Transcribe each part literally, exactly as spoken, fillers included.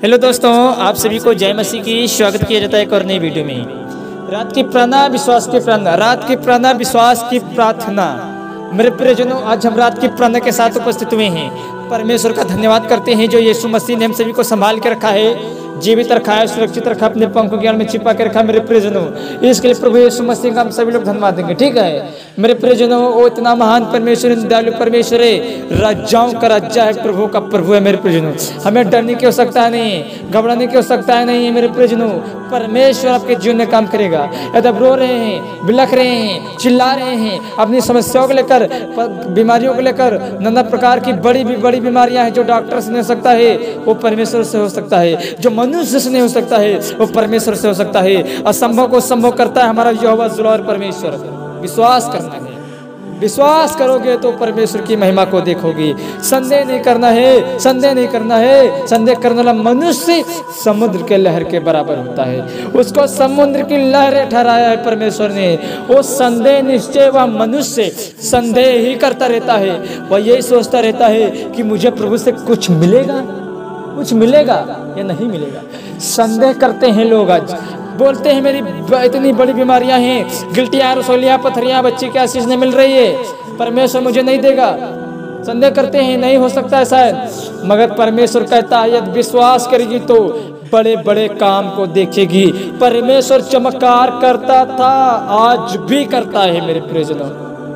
Hello दोस्तों, आप सभी को जय मसीह की स्वागत किया जाता है एक और नई वीडियो में। रात की प्रार्थना, विश्वास की प्रार्थना, रात की प्रार्थना, विश्वास की प्रार्थना। मेरे प्रियजनों, आज हम रात की प्रार्थना के साथ उपस्थित हुए हैं। परमेश्वर का धन्यवाद करते हैं जो यीशु मसीह ने हम सभी को संभाल के रखा है, जीवित रखा है, सुरक्षित रखा, अपने पंखों के आड़ में छिपा के रखा। मेरे प्रियजनों, इसके लिए प्रभु यीशु मसीह का हम सभी लोग धन्यवाद देंगे। ठीक है मेरे प्रियजनों, वो इतना महान परमेश्वर, दयालु परमेश्वर है, राजाओं का राजा है, प्रभु का प्रभु है। मेरे प्रियजनों, हमें डरने की आवश्यकता नहीं, घबराने की आवश्यकता नहीं है। मेरे प्रियजनों, परमेश्वर आपके जीवन में काम करेगा। यदि आप रो रहे हैं, बिलख रहे हैं, चिल्ला रहे हैं, अपनी समस्याओं को लेकर, बीमारियों को लेकर, नाना प्रकार की बड़ी बड़ी बीमारियां हैं जो डॉक्टर से नहीं हो सकता है, वो परमेश्वर से हो सकता है। जो मनुष्य से नहीं हो सकता है, वो परमेश्वर से हो सकता है। असंभव को संभव करता है हमारा यहोवा जुलार परमेश्वर। विश्वास करना है, विश्वास करोगे तो परमेश्वर की महिमा को देखोगे। संदेह नहीं करना है, संदेह नहीं करना है। संदेह करने वाला मनुष्य समुद्र के लहर के बराबर होता है। उसको समुद्र की लहरें ठहराया है परमेश्वर ने। वो संदेह निश्चय वह मनुष्य संदेह ही करता रहता है। वह यही सोचता रहता है कि मुझे प्रभु से कुछ मिलेगा, कुछ मिलेगा या नहीं मिलेगा। संदेह करते हैं लोग, आज बोलते हैं मेरी इतनी बड़ी बीमारियां हैं, गिल्टियां, रसोलियां, पथरियां, बच्ची की आशीष नहीं मिल रही है, परमेश्वर मुझे नहीं देगा। संदेह करते हैं, नहीं हो सकता है शायद, मगर परमेश्वर कहता है यदि विश्वास करेगी तो बड़े बड़े काम को देखेगी। परमेश्वर चमत्कार करता था, आज भी करता है। मेरे प्रियजनों,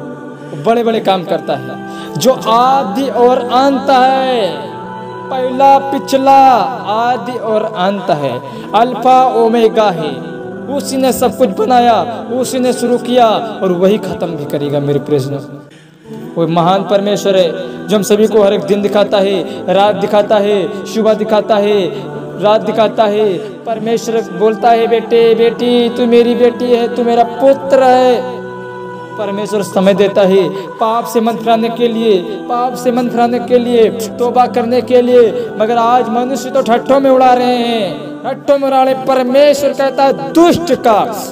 बड़े बड़े काम करता है। जो आदि और अंत है, पहला पिछला, आदि और अंत है, अल्फा ओमेगा है। उसी ने सब कुछ बनाया, उसी ने शुरू किया और वही खत्म भी करेगा। मेरे प्रियजनों, वो महान परमेश्वर है जो हम सभी को हर एक दिन दिखाता है, रात दिखाता है, सुबह दिखाता है, रात दिखाता है। परमेश्वर बोलता है, बेटे बेटी तू मेरी बेटी है, तू मेरा पुत्र है। परमेश्वर समय देता है पाप से मन फिराने के लिए, पाप से मन फिराने के लिए, तौबा करने के लिए। मगर आज मनुष्य तो ठट्ठों में उड़ा रहे हैं, ठट्ठों में उड़ा रहे। परमेश्वर कहता है दुष्ट का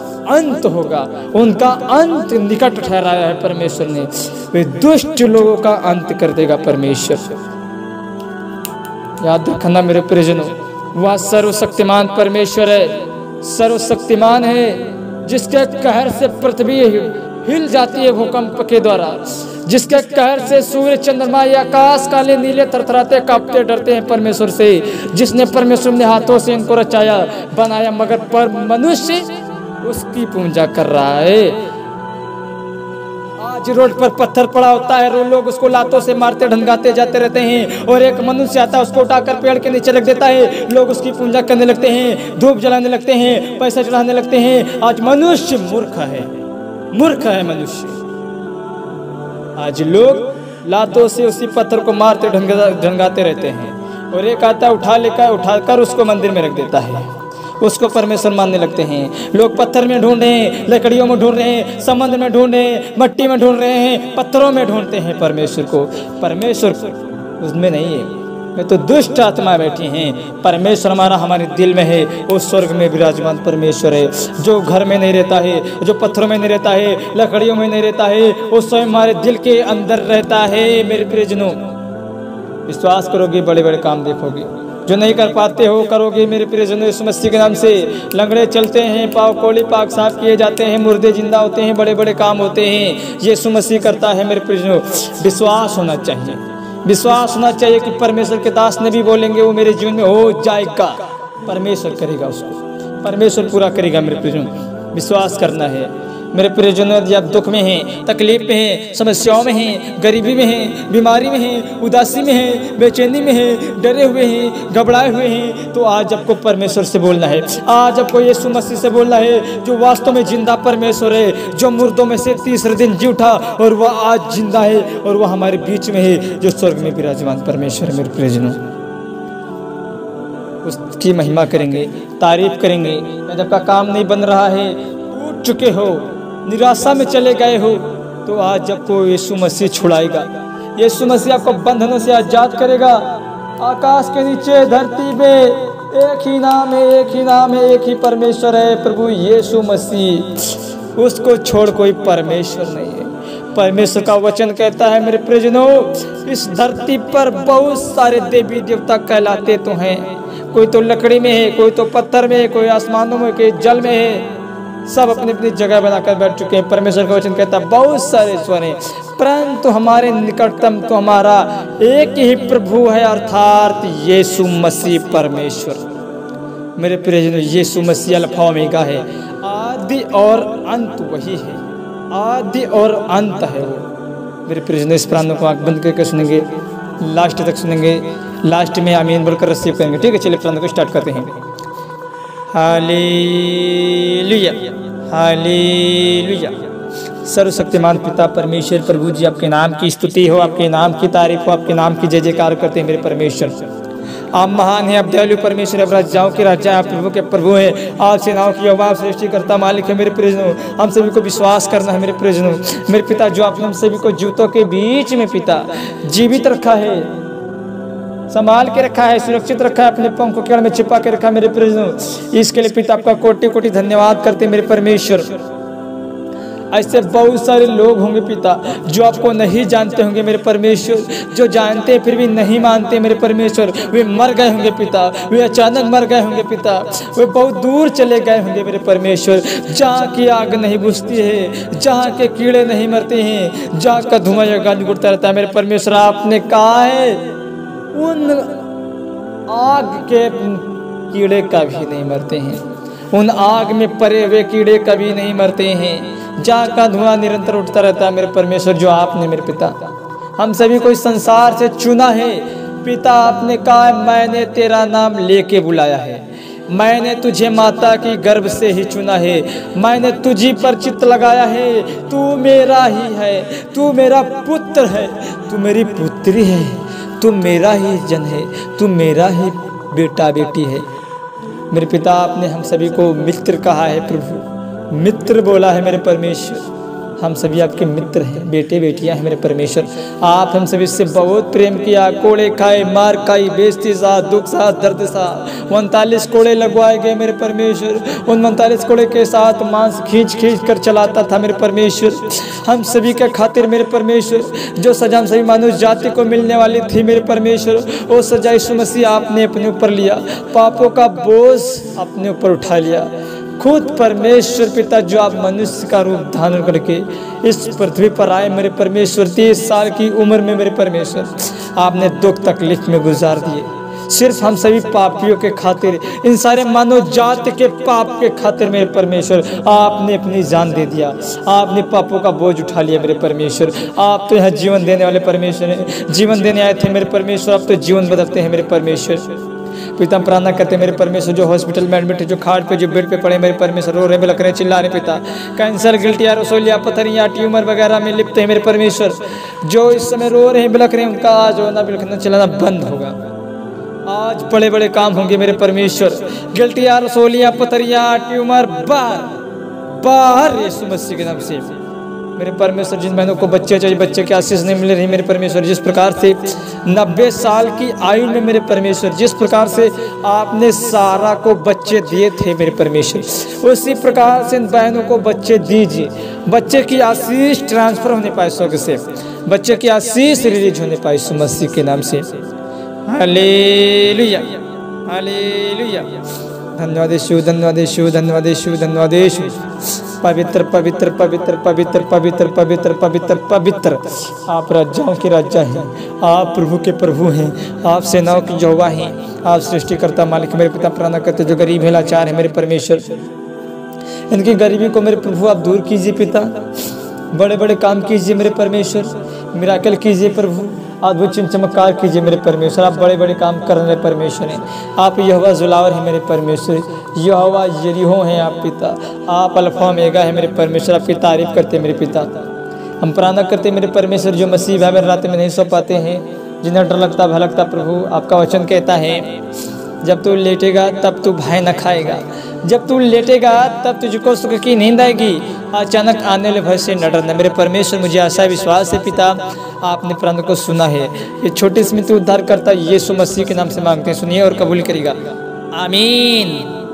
अंत होगा, उनका अंत निकट ठहराया है परमेश्वर ने। वे दुष्ट लोगों का अंत कर देगा परमेश्वर। याद रखना मेरे प्रियजनों, वह सर्वशक्तिमान परमेश्वर है, सर्वशक्तिमान है, जिसके कहर से पृथ्वी हिल जाती है भूकंप के द्वारा, जिसके कहर से सूर्य, चंद्रमा या आकाश काले नीले थरथराते कांपते डरते हैं परमेश्वर से। जिसने परमेश्वर ने हाथों से इनको रचाया, बनाया, मगर पर मनुष्य उसकी पूजा कर रहा है। आज रोड पर पत्थर पड़ा होता है, लोग उसको लातों से मारते ढंगाते जाते रहते हैं, और एक मनुष्य आता है उसको उठाकर पेड़ के नीचे रख देता है। लोग उसकी पूजा करने लगते हैं, धूप जलाने लगते हैं, पैसा चढ़ाने लगते हैं। आज मनुष्य मूर्ख है, मूर्ख है मनुष्य। आज लोग लातों से उसी पत्थर को मारते ढंगाते रहते हैं, और एक आता उठा लेकर उठाकर उसको मंदिर में रख देता है, उसको परमेश्वर मानने लगते हैं। लोग पत्थर में ढूंढ रहे हैं, लकड़ियों में ढूंढ रहे हैं, समुद्र में ढूंढ रहे हैं, मट्टी में ढूंढ रहे हैं, पत्थरों में ढूंढते हैं परमेश्वर को। परमेश्वर उसमें नहीं है, में तो दुष्ट आत्मा बैठी हैं। परमेश्वर हमारा हमारे दिल में है, वो स्वर्ग में विराजमान परमेश्वर है, जो घर में नहीं रहता है, जो पत्थरों में नहीं रहता है, लकड़ियों में नहीं रहता है, वो स्वयं हमारे दिल के अंदर रहता है। मेरे प्रियजनों, विश्वास करोगे बड़े बड़े काम देखोगे, जो नहीं कर पाते हो करोगे। मेरे प्रियजनों, यीशु मसीह के नाम से लंगड़े चलते हैं, पाव कोड़ी पाक साफ किए जाते हैं, मुर्दे जिंदा होते हैं, बड़े बड़े काम होते हैं। यीशु मसीह करता है। मेरे प्रियजनों, विश्वास होना चाहिए, विश्वास होना चाहिए कि परमेश्वर के दास ने भी बोलेंगे वो मेरे जीवन में हो जाएगा, परमेश्वर करेगा, उसको परमेश्वर पूरा करेगा। मेरे प्रियजनों, विश्वास करना है। मेरे प्रियजनों, यदि आप दुख में हैं, तकलीफ में हैं, समस्याओं में हैं, गरीबी में हैं, बीमारी में हैं, उदासी में हैं, बेचैनी में हैं, डरे हुए हैं, घबराए हुए हैं, तो आज आपको परमेश्वर से बोलना है। आज आपको यीशु मसीह से बोलना है, जो वास्तव में जिंदा परमेश्वर है, जो मुर्दों में से तीसरे दिन जी उठा और वह आज जिंदा है, और वह हमारे बीच में है, जो स्वर्ग में विराजमान परमेश्वर है। मेरे प्रियजनों, उसकी महिमा करेंगे, तारीफ करेंगे। यदि आपका काम नहीं बन रहा है, टूट चुके हो, निराशा में चले गए हो, तो आज आपको यीशु मसीह छुड़ाएगा। यीशु मसीह आपको बंधनों से आजाद करेगा। आकाश के नीचे, धरती पे एक ही नाम है, एक ही नाम है, एक ही परमेश्वर है, प्रभु यीशु मसीह। उसको छोड़ कोई परमेश्वर नहीं है। परमेश्वर का वचन कहता है, मेरे प्रियजनों, इस धरती पर बहुत सारे देवी देवता कहलाते तो हैं, कोई तो लकड़ी में है, कोई तो पत्थर में है, कोई आसमानों में, कोई जल में है, सब अपनी अपनी जगह बनाकर बैठ चुके हैं। परमेश्वर का वचन कहता है बहुत सारे ईश्वर हैं, परंतु हमारे निकटतम तो हमारा एक ही प्रभु है, अर्थात यीशु मसीह परमेश्वर। मेरे प्रियजनों, यीशु मसीह अल्फा ओमेगा है, आदि और अंत वही है, आदि और अंत है वो। मेरे प्रियजनों, इस प्रार्थना को आँख बंद करके सुनेंगे, लास्ट तक सुनेंगे, लास्ट में आमीन बोलकर रिसीव करेंगे। ठीक है, चलिए प्रार्थना को स्टार्ट करते हैं। Hallelujah, hallelujah. सर्वशक्तिमान पिता परमेश्वर प्रभु जी, आपके नाम की स्तुति हो, आपके नाम की तारीफ हो, आपके नाम की जय जयकार करते हैं मेरे परमेश्वर। आप महान हैं, आप दयालु परमेश्वर, आप राजाओं के राजा, आप प्रभु के प्रभु हैं, आप सेनाओं की यहोवा, आप सृष्टिकर्ता मालिक है मेरे प्रियजनों। हम सभी को विश्वास करना है मेरे प्रियजनों। मेरे पिता, जो आपने हम सभी को जूतों के बीच में पिता जीवित रखा है, संभाल के रखा है, सुरक्षित रखा है, अपने पंखों के में छिपा के रखा है मेरे प्रियजनों, इसके लिए पिता आपका कोटि कोटि धन्यवाद करते मेरे परमेश्वर। ऐसे बहुत सारे लोग होंगे पिता जो आपको नहीं जानते होंगे मेरे परमेश्वर, जो जानते हैं फिर भी नहीं मानते मेरे परमेश्वर। वे मर गए होंगे पिता, वे अचानक मर गए होंगे पिता, वे बहुत दूर चले गए होंगे मेरे परमेश्वर, जहाँ की आग नहीं बुझती है, जहाँ के कीड़े नहीं मरते हैं, जहाँ का धुआं या गंध उड़ता रहता है मेरे परमेश्वर। आपने कहा है उन आग के कीड़े कभी नहीं मरते हैं, उन आग में परे हुए कीड़े कभी नहीं मरते हैं, जहाँ का धुआं निरंतर उठता रहता है मेरे परमेश्वर। जो आपने मेरे पिता हम सभी को इस संसार से चुना है पिता, आपने कहा मैंने तेरा नाम लेके बुलाया है, मैंने तुझे माता की गर्भ से ही चुना है, मैंने तुझी पर चित्त लगाया है, तू मेरा ही है, तू मेरा पुत्र है, तू मेरी पुत्री है, तू मेरा ही जन है, तू मेरा ही बेटा बेटी है मेरे पिता। आपने हम सभी को मित्र कहा है प्रभु, मित्र बोला है मेरे परमेश्वर। हम सभी आपके मित्र हैं, बेटे बेटियां हैं मेरे परमेश्वर। आप हम सभी से बहुत प्रेम किया, कोड़े खाए, मार खाई, बेइज्जती सा, दुख सा, दर्द सा, उनतालीस कोड़े लगवाए गए मेरे परमेश्वर। उन उनतालीस कोड़े के साथ मांस खींच खींच कर चलाता था मेरे परमेश्वर हम सभी के खातिर मेरे परमेश्वर। जो सजा हम सभी मानुष जाति को मिलने वाली थी मेरे परमेश्वर, वो सजा यीशु मसीह आपने अपने ऊपर लिया, पापों का बोझ अपने ऊपर उठा लिया। खुद परमेश्वर पिता जो आप मनुष्य का रूप धारण करके इस पृथ्वी पर आए मेरे परमेश्वर, तीस साल की उम्र में मेरे परमेश्वर आपने दुख तकलीफ में गुजार दिए, सिर्फ हम सभी पापियों के खातिर, इन सारे मानव जाति के पाप के खातिर मेरे परमेश्वर आपने अपनी जान दे दिया, आपने पापों का बोझ उठा लिया मेरे परमेश्वर। आप तो यहाँ जीवन देने वाले परमेश्वर हैं, जीवन देने आए थे मेरे परमेश्वर, आप तो जीवन बदलते हैं मेरे परमेश्वर। पिता हम प्रार्थना करते हैं मेरे परमेश्वर, जो हॉस्पिटल में एडमिट है, जो खाट पे, जो बेड पे पड़े मेरे परमेश्वर, रो रहे, बिलख रहे, चिल्ला रहे पिता, कैंसर, गिल्टिया, रसोलिया, पथरियाँ, ट्यूमर वगैरह में लिप्त है मेरे परमेश्वर, जो इस समय रो रहे हैं, बिलख रहे हैं, उनका आज रोना बिलखना चिल्लाना बंद होगा। आज बड़े बड़े काम होंगे मेरे परमेश्वर। गिल्टिया, रसोलिया, पथरियाँ, ट्यूमर बाहर बाहर यीशु मसीह के नाम से मेरे परमेश्वर। जिन बहनों को बच्चे चाहिए, बच्चे की आशीष नहीं मिल रही मेरे परमेश्वर, जिस प्रकार से नब्बे साल की आयु में मेरे परमेश्वर जिस प्रकार से आपने सारा को बच्चे दिए थे मेरे परमेश्वर, उसी प्रकार से इन बहनों को बच्चे दीजिए, बच्चे की आशीष ट्रांसफर होने पाए स्वर्ग से, बच्चे की आशीष रिलीज होने पाए यीशु मसीह के नाम से। Hallelujah, hallelujah. धन्यवाद यीशु, धन्यवाद यीशु, धन्यवाद यीशु, धन्यवाद यीशु। पवित्र पवित्र पवित्र पवित्र पवित्र पवित्र पवित्र पवित्र आप राजाओं के राजा हैं, आप प्रभु के प्रभु हैं, आप सेनाओं की यहोवा हैं, आप सृष्टिकर्ता मालिक। मेरे पिता प्रार्थना करते जो गरीब है, लाचार है मेरे परमेश्वर, इनकी गरीबी को मेरे प्रभु आप दूर कीजिए पिता, बड़े बड़े काम कीजिए मेरे परमेश्वर, मिराकल कीजिए प्रभु, अद्भुत चिन्ह चमत्कार कीजिए मेरे परमेश्वर। आप बड़े बड़े काम कर रहे परमेश्वर हैं, आप यहोवा जुलावर हैं मेरे परमेश्वर, यहोवा यरीहो हैं आप पिता, आप अल्फा ओमेगा है मेरे परमेश्वर। आपकी तारीफ करते मेरे पिता। हम प्रार्थना करते मेरे परमेश्वर, जो मसीह भाई मेरे रात में नहीं सो पाते हैं, जिन्हें डर लगता भय लगता, प्रभु आपका वचन कहता है जब तू लेटेगा तब तू भय न खाएगा, जब तू लेटेगा तब तुझको सुख की नींद आएगी, अचानक आने वाले भय से न डरना मेरे परमेश्वर। मुझे आशा विश्वास है पिता आपने प्रार्थना को सुना है, ये छोटी स्मृति उद्धार करता यीशु मसीह के नाम से मांगते हैं, सुनिए और कबूल करिएगा, आमीन।